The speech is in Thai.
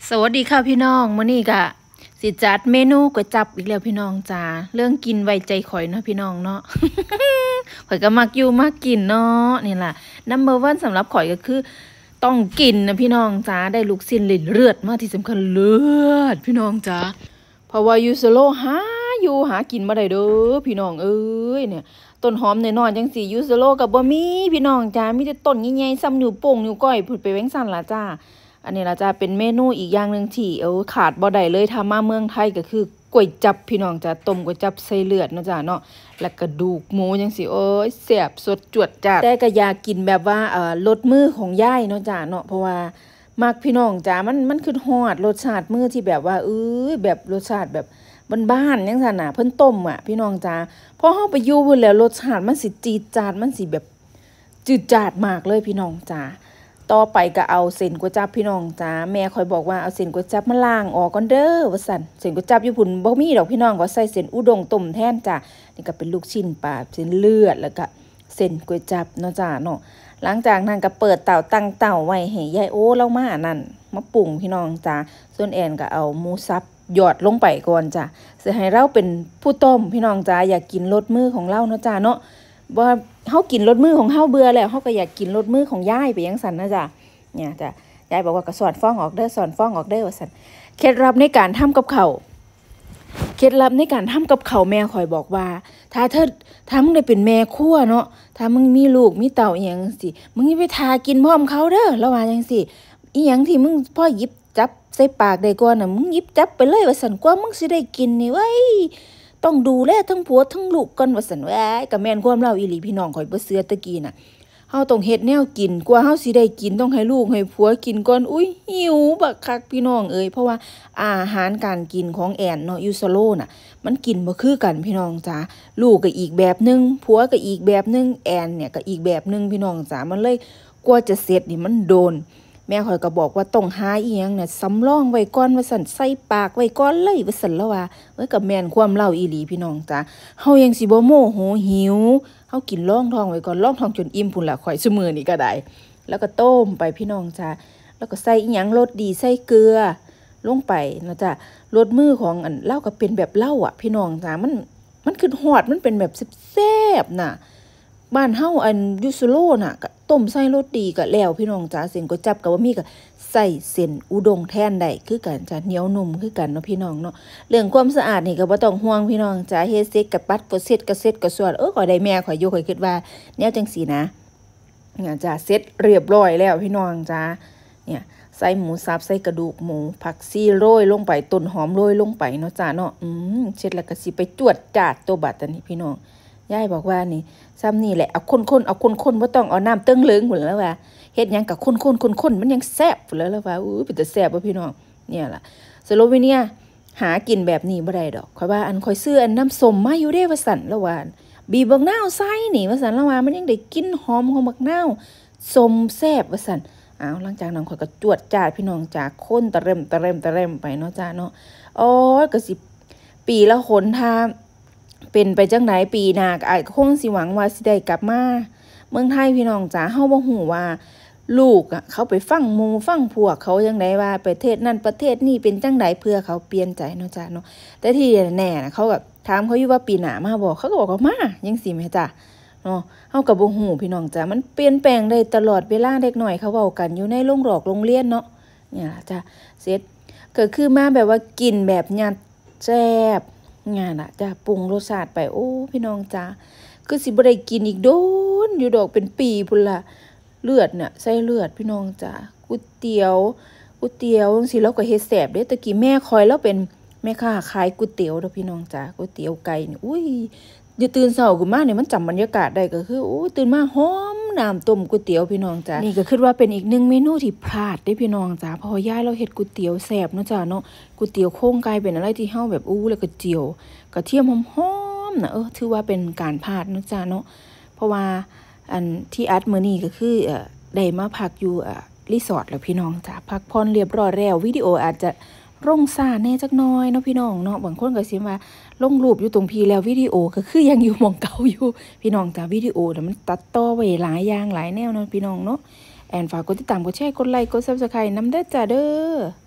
สวัสดีค่ะพี่น้องมื้อนี้ก็สิจัดเมนูก๋วยจั๊บอีกแล้วพี่น้องจ้าเรื่องกินไว้ใจข่อยเนาะพี่น้องเนาะ ข่อยก็มักอยู่มักกินเนาะนี่ล่ะนัมเบอร์ 1สำหรับข่อยก็คือต้องกินนะพี่น้องจ้าได้ลูกชิ้นเลือดมาที่สำคัญเลือดพี่น้องจ้าเพราะว่ายูโซโลหากินบ่ได้เด้อพี่น้องเอ้ยเนี่ยต้นหอมน้อยๆจังซี่ยูโซโลก็บ่มีพี่น้องจ้ามีแต่ต้นใหญ่ๆซ้ำนิ้วโป้งนิ้วก้อยพูดไปแว้งซั่นล่ะจ้าอันนี้ล่ะจ้าเป็นเมนูอีกอย่างนึงที่ขาดบ่ได้เลยถ้ามาเมืองไทยก็คือก๋วยจั๊บพี่น้องจ้าต้มก๋วยจั๊บใส่เลือดเนาะจ้าเนาะแล้วกระดูกหมูจังซี่โอ้ยแซ่บสดจวดจ้าแต่ก็อยากกินแบบว่ารสมือของยายเนาะจ้าเนาะเพราะว่ามักพี่น้องจ้ามันคือฮอดรสชาติมือที่แบบว่าแบบรสชาติแบบบ้านๆจังซั่นน่ะเพิ่นต้มอ่ะพี่น้องจ้าพอเฮาไปอยู่พุ่นแล้วรสชาติมันสิจี๊ดจ๊าดมันสิแบบจืดจ๊าดมากเลยพี่น้องจ้าต่อไปก็เอาเส้นก๋วยจั๊บพี่น้องจ้าแม่คอยบอกว่าเอาเส้นก๋วยจั๊บมาล้างออกก่อนเด้อว่าซั่นเส้นก๋วยจั๊บอยู่พุ่นบ่มีดอกพี่น้องก็ใส่เส้นอุด้งต้มแทนจ้านี่ก็เป็นลูกชิ้นปลาเส้นเลือดแล้วก็เส้นก๋วยจั๊บเนาะจ้าเนาะหลังจากนั้นก็เปิดเตาตั้งเตาไว้ให้ยายโอ้เล่ามานั่นมาปรุงพี่น้องจ้าส่วนแอนก็เอาหมูสับหยอดลงไปก่อนจ้ะสิให้เราเป็นผู้ต้มพี่น้องจ้าอยากกินรสมือของเราเนาะจ้าเนาะว่าเฮากินรสมือของเฮาเบื่อแล้วเฮาก็อยากกินรสมือของยายไปจังซั่นนะจ้ะเนี่ยจ้ะยายบอกว่าก็สอนฟ้องออกเด้อสอนฟ้องออกเด้อว่าซั่นเคล็ดลับในการทำกับข้าวเคล็ดลับในการทำกับข้าวแม่ข่อยบอกว่าถ้ามึงได้เป็นแม่ครัวเนาะถ้ามึงมีลูกมีเต้าอีหยังสิมึงอย่าไปทากินพร้อมเขาเด้อแล้วว่าจังซี่อีหยังที่มึงพอหยิบจับใส่ปากได้ก่อนน่ะมึงหยิบจับไปเลยว่าซั่นกว่ามึงสิได้กินนี่เว้ยต้องดูแลทั้งผัวทั้งลูกก่อนว่าซั่นเว้ยก็แม่นความเล่าอีหลีพี่น้องข่อยบ่เชื่อตะกี้น่ะเฮาต้องเฮ็ดแนวกินกว่าเฮาสิได้กินต้องให้ลูกให้ผัวกินก่อนอุ้ยหิวบักคักพี่น้องเอ้ยเพราะว่าอาหารการกินของแอนเนาะยูโซโลน่ะมันกินบ่คือกันพี่น้องจ้าลูกก็อีกแบบนึงผัวก็อีกแบบนึงแอนเนี่ยก็อีกแบบนึงพี่น้องจ้ามันเลยกว่าจะเสร็จนี่มันโดนแม่ข่อยก็บอกว่าต้องหาอีหยังเนี่ยสำรองไว้ก่อนว่าซั่นใส่ปากไว้ก่อนเลยว่าซั่นแล้วว่าก็แม่นความเล่าอีหลีพี่น้องจ้าเฮายังสิบ่โมโหหิวเฮากินรองท้องไว้ก่อนรองท้องจนอิ่มพุ่นล่ะข่อยซุมื้อนี้ก็ได้แล้วก็ต้มไปพี่น้องจ้าแล้วก็ใส่อีหยังรสดีใส่เกลือลงไปนะจ้ารสมือของอันเล่าก็เป็นแบบเล่าอ่ะพี่น้องจ้ามันคือฮอดมันเป็นแบบแซ่บๆน่ะบ้านเฮาอันยูโซโลน่ะก็ต้มใส่รสดีก็แล้วพี่น้องจ้าเส้นก๋วยจั๊บก็บ่มีก็ใส่เส้นอุด้งแทนได้คือกันจ้าเหนียวนุ่มคือกันเนาะพี่น้องเนาะเรื่องความสะอาดนี่ก็บ่ต้องห่วงพี่น้องจ้าเฮ็ดเสร็จก็ปัดก็เสร็จก็สวดข่อยได้แม่ข่อยอยู่ข่อยคิดว่าแนวจังซี่นะเนี่ยจ้าเสร็จเรียบร้อยแล้วพี่น้องจ้าเนี่ยใส่หมูสับใส่กระดูกหมูผักชีโรยลงไปต้นหอมโรยลงไปเนาะจ้าเนาะเสร็จแล้วก็สิไปจวดจาดตัวบัดอันนี้พี่น้องยายบอกว่านี่ซ้ำนี่แหละเอาคนๆบ่ต้องเอาน้ำเติ้งเหลืองพุ่นแล้วว่าเฮ็ดหยังก็คนมันยังแซ่บพุ่นแล้วว่าเป็นตาแซ่บบ่พี่น้องเนี่ยล่ะสโลวีเนียหากินแบบนี้บ่ได้ดอกข่อยว่าอันข่อยซื้ออันน้ำส้มมาอยู่เด้ว่าซั่นแล้วว่าบีบบักนาวใส่นี่ว่าซั่นแล้วว่ามันยังได้กลิ่นหอมของบักนาวส้มแซ่บว่าซั่นหลังจากนั้นข่อยก็จวดจ้าพี่น้องจ้าคนตะเร่มไปเนาะจ้าเนาะอ๋อก็สิปีละหนถ้าเป็นไปจังไหนปีหน้าก็อาจคงสิหวังว่าสิได้กลับมาเมืองไทยพี่น้องจ๋าเฮาบ่ฮู้ว่าลูกเขาไปฟังหมู่ฟังพวกเขาจังไดว่าประเทศนั้นประเทศนี้เป็นจังไดเพื่อเขาเปลี่ยนใจเนาะจ้าเนาะแต่ที่แน่ๆเขาก็ถามเขาอยู่ว่าปีหน้ามาบ่เขาก็บอกว่ามาจังซี่แม่จ้าเนาะเฮาก็บ่ฮู้พี่น้องจ๋ามันเปลี่ยนแปลงได้ตลอดเวลาเด็กน้อยเขาเว้ากันอยู่ในโรงเรียนเนาะเนี่ยจ้าเสร็จก็คือมาแบบว่ากินแบบยัดแซ่บงานอ่ะจ้าปรุงรสชาติไปโอ้พี่น้องจ้าคือสิบ่ได้กินอีกโดนอยู่ดอกเป็นปีพุ่นล่ะเลือดเนี่ยใส่เลือดพี่น้องจ้าก๋วยเตี๋ยวจังซี่เราก็เฮ็ดแซ่บเด้ตะกี้แม่คอยแล้วเป็นแม่ค้าขายก๋วยเตี๋ยวเด้อพี่น้องจ้าก๋วยเตี๋ยวไก่นี่อุ้ยอยู่ตื่นเช้าขึ้นมาเนี่ยมันจำบรรยากาศได้ก็คือตื่นมาหอมน้ำต้มก๋วยเตี๋ยวพี่น้องจ้านี่ก็คิดว่าเป็นอีกหนึ่งเมนูที่พลาดได้พี่น้องจ้าเพราะย่าเราเฮ็ดก๋วยเตี๋ยวแซ่บเนาะจ้าเนาะก๋วยเตี๋ยวโครงไก่เป็นอะไรที่เฮาแบบแล้วก็เจียวกระเทียมหอมๆนะถือว่าเป็นการพลาดเนาะจ้าเนาะเพราะว่าอันที่อัดมื้อนี้ก็คือได้มาพักอยู่รีสอร์ทแล้วพี่น้องจ้าพักผ่อนเรียบร้อยแล้ววิดีโออาจจะร่งซ่าแน่จักหน่อยเนาะพี่น้องเนาะบางคนก็สิว่าลงรูปอยู่ตรงพี่แล้ววิดีโอก็คือยังอยู่หม่องเก่าอยู่พี่น้องจ้าวิดีโอน่ะมันตัดต่อไว้หลายอย่างหลายแนวเนาะพี่น้องเนาะแอนฝากกดติดตามกดแชร์กดไลค์กด Subscribe นำเด้อจ้าเด้อ